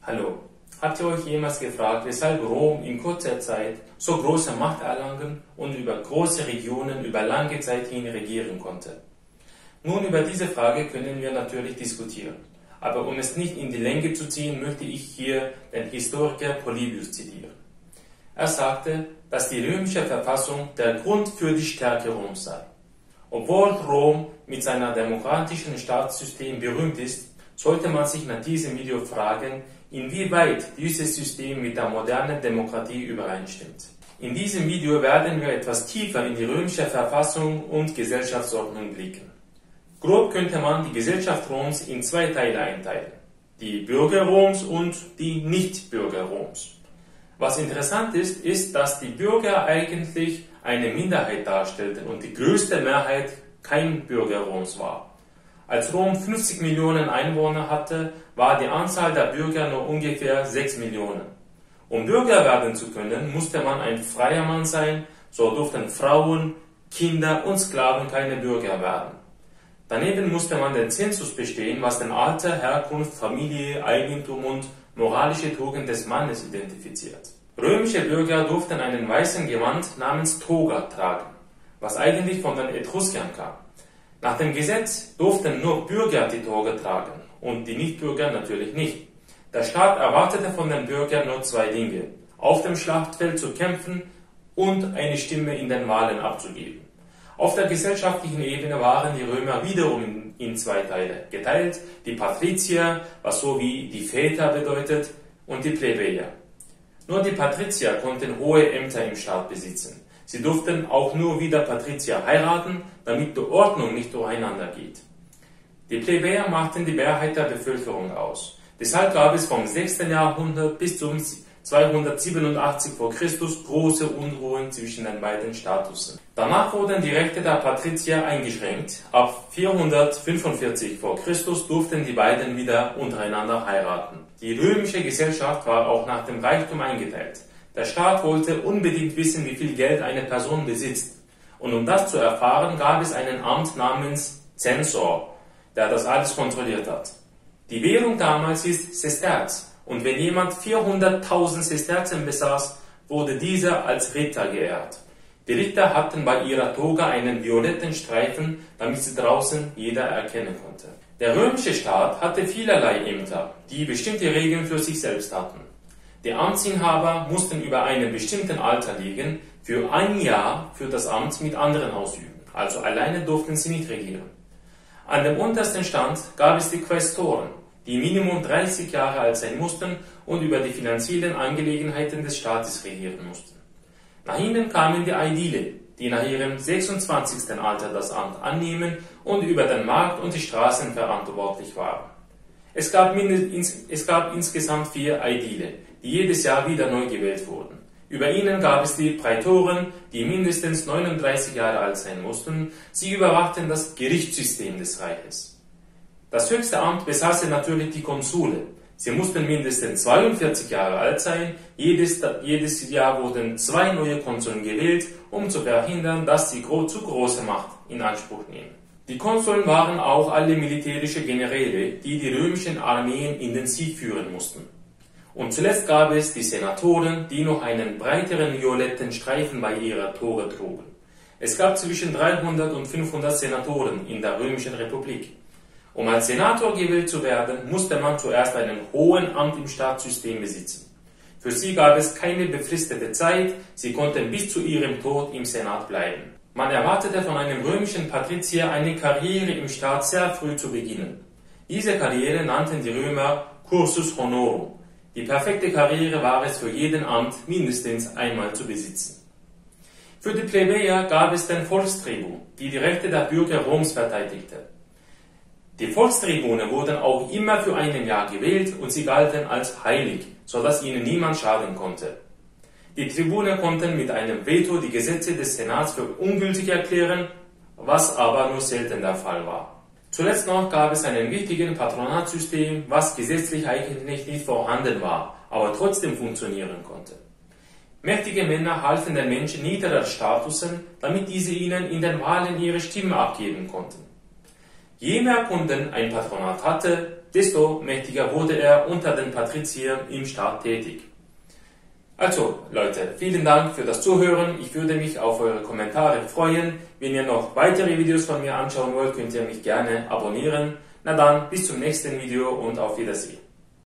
Hallo, habt ihr euch jemals gefragt, weshalb Rom in kurzer Zeit so große Macht erlangen und über große Regionen über lange Zeit hin regieren konnte? Nun, über diese Frage können wir natürlich diskutieren, aber um es nicht in die Länge zu ziehen, möchte ich hier den Historiker Polybius zitieren. Er sagte, dass die römische Verfassung der Grund für die Stärke Roms sei. Obwohl Rom mit seinem demokratischen Staatssystem berühmt ist, sollte man sich nach diesem Video fragen, inwieweit dieses System mit der modernen Demokratie übereinstimmt. In diesem Video werden wir etwas tiefer in die römische Verfassung und Gesellschaftsordnung blicken. Grob könnte man die Gesellschaft Roms in zwei Teile einteilen: die Bürger Roms und die Nichtbürger Roms. Was interessant ist, ist, dass die Bürger eigentlich eine Minderheit darstellten und die größte Mehrheit kein Bürger Roms war. Als Rom 50 Millionen Einwohner hatte, war die Anzahl der Bürger nur ungefähr 6 Millionen. Um Bürger werden zu können, musste man ein freier Mann sein, so durften Frauen, Kinder und Sklaven keine Bürger werden. Daneben musste man den Zensus bestehen, was den Alter, Herkunft, Familie, Eigentum und moralische Tugend des Mannes identifiziert. Römische Bürger durften einen weißen Gewand namens Toga tragen, was eigentlich von den Etruskern kam. Nach dem Gesetz durften nur Bürger die Toga tragen und die Nichtbürger natürlich nicht. Der Staat erwartete von den Bürgern nur zwei Dinge: auf dem Schlachtfeld zu kämpfen und eine Stimme in den Wahlen abzugeben. Auf der gesellschaftlichen Ebene waren die Römer wiederum in zwei Teile geteilt: die Patrizier, was so wie die Väter bedeutet, und die Plebejer. Nur die Patrizier konnten hohe Ämter im Staat besitzen. Sie durften auch nur wieder Patrizier heiraten, damit die Ordnung nicht durcheinander geht. Die Plebejer machten die Mehrheit der Bevölkerung aus. Deshalb gab es vom 6. Jahrhundert bis zum 287 v. Chr. große Unruhen zwischen den beiden Statussen. Danach wurden die Rechte der Patrizier eingeschränkt. Ab 445 v. Chr. durften die beiden wieder untereinander heiraten. Die römische Gesellschaft war auch nach dem Reichtum eingeteilt. Der Staat wollte unbedingt wissen, wie viel Geld eine Person besitzt. Und um das zu erfahren, gab es einen Amt namens Zensor, der das alles kontrolliert hat. Die Währung damals ist Sesterz. Und wenn jemand 400.000 Sesterzen besaß, wurde dieser als Ritter geehrt. Die Ritter hatten bei ihrer Toga einen violetten Streifen, damit sie draußen jeder erkennen konnte. Der römische Staat hatte vielerlei Ämter, die bestimmte Regeln für sich selbst hatten. Die Amtsinhaber mussten über einem bestimmten Alter liegen, für ein Jahr für das Amt mit anderen ausüben, also alleine durften sie nicht regieren. An dem untersten Stand gab es die Quästoren, die Minimum 30 Jahre alt sein mussten und über die finanziellen Angelegenheiten des Staates regieren mussten. Nach ihnen kamen die Aedile, die nach ihrem 26. Alter das Amt annehmen und über den Markt und die Straßen verantwortlich waren. Es gab insgesamt 4 Aedile, die jedes Jahr wieder neu gewählt wurden. Über ihnen gab es die Praetoren, die mindestens 39 Jahre alt sein mussten. Sie überwachten das Gerichtssystem des Reiches. Das höchste Amt besaßen natürlich die Konsule. Sie mussten mindestens 42 Jahre alt sein. Jedes Jahr wurden 2 neue Konsuln gewählt, um zu verhindern, dass sie zu große Macht in Anspruch nehmen. Die Konsuln waren auch alle militärische Generäle, die die römischen Armeen in den Sieg führen mussten. Und zuletzt gab es die Senatoren, die noch einen breiteren violetten Streifen bei ihrer Toga trugen. Es gab zwischen 300 und 500 Senatoren in der römischen Republik. Um als Senator gewählt zu werden, musste man zuerst einen hohen Amt im Staatssystem besitzen. Für sie gab es keine befristete Zeit, sie konnten bis zu ihrem Tod im Senat bleiben. Man erwartete von einem römischen Patrizier eine Karriere im Staat sehr früh zu beginnen. Diese Karriere nannten die Römer Cursus Honorum. Die perfekte Karriere war es für jeden Amt mindestens einmal zu besitzen. Für die Plebejer gab es den Volkstribun, die die Rechte der Bürger Roms verteidigte. Die Volkstribune wurden auch immer für ein Jahr gewählt und sie galten als heilig, sodass ihnen niemand schaden konnte. Die Tribune konnten mit einem Veto die Gesetze des Senats für ungültig erklären, was aber nur selten der Fall war. Zuletzt noch gab es einen wichtigen Patronatssystem, was gesetzlich eigentlich nicht vorhanden war, aber trotzdem funktionieren konnte. Mächtige Männer halfen den Menschen niederer Statusen, damit diese ihnen in den Wahlen ihre Stimme abgeben konnten. Je mehr Kunden ein Patronat hatte, desto mächtiger wurde er unter den Patriziern im Staat tätig. Also Leute, vielen Dank für das Zuhören. Ich würde mich auf eure Kommentare freuen. Wenn ihr noch weitere Videos von mir anschauen wollt, könnt ihr mich gerne abonnieren. Na dann, bis zum nächsten Video und auf Wiedersehen.